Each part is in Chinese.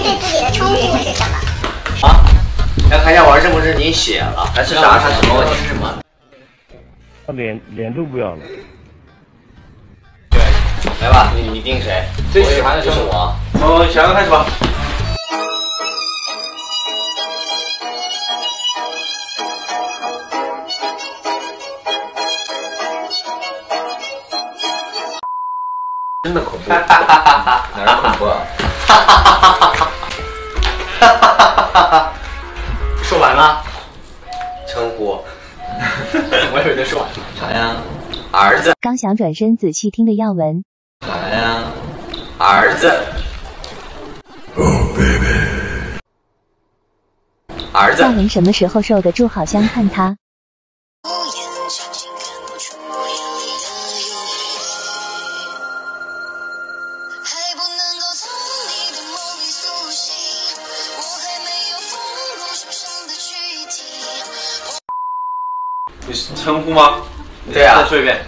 对自己的称呼是什么？ 啊，来看一下我是不是你写了，还是啥什么问题？是什么？ 脸都不要了。 对，来吧，你定谁？最喜欢的就是我。小杨开始吧。真的恐怖，哪儿恐怖啊？说完了，称呼，我以为说完了。啥呀？儿子。 刚想转身仔细听的耀文。 啥呀？儿子。儿子。 耀文什么时候受得住好香看他？ 你称呼吗？ 对啊。 再说一遍。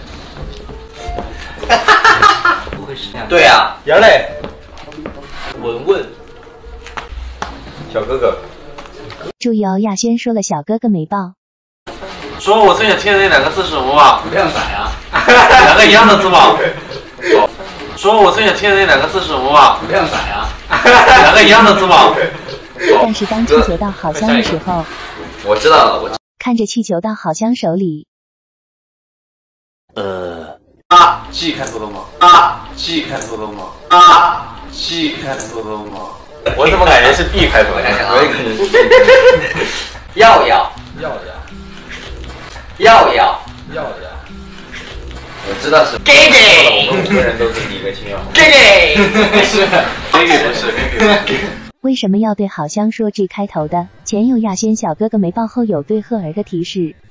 不会是这样。对啊。杨磊。文文。小哥哥。 注意哦，亚轩说了小哥哥没报。 说我最想听的那两个字是什么吧？ 不亮仔啊。 两个一样的字吗？说我最想听的那两个字是什么吧？ 不亮仔啊。 两个一样的字吗？ 但是当气球到好香的时候， 我知道了，我看着气球到好香手里。 G 开头的吗？G 开头的吗？G 开头的吗？ 我怎么感觉是 B 开头的？我也感觉是。耀，我知道是。gay， 我们5个人都是第一个亲耀。gay 是 gay 不是。 为什么要对好香说 G 开头的？前有亚轩小哥哥没报，后有对赫儿的提示。